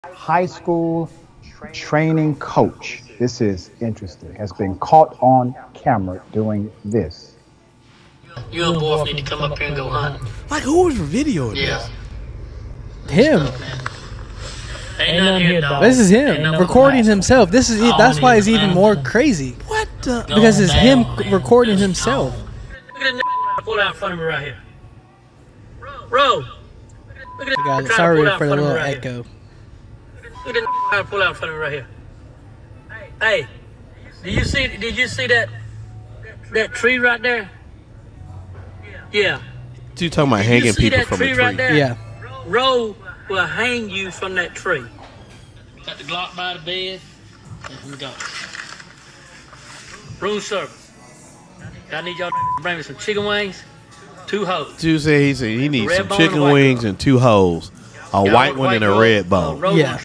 high school training coach, this is interesting, has been caught on camera doing this. You and both need to come up here and go hunting. Like, who was videoing Yeah. this? Him. Ain't nothing here, dog. This is Ain't him nothing recording but himself. This is it. That's why it's even more crazy. What the? Because it's him recording himself. Look at that pull out in front of me right here. Bro. Look at that Guys, trying sorry to pull out for in the front of me little right echo. here. Look at that trying to pull out in front of me right here. Hey, did you see that tree right there? Yeah. You talking about Did hanging you see people that from tree a tree? right there? Yeah. Roe will hang you from that tree. Got the Glock by the bed. And we go. Room service. I need y'all to bring me some chicken wings, 2 hoes. Dude said he needs Red some bone and chicken white wings bone. and 2 hoes. A white one and a red bone. Roe Yeah.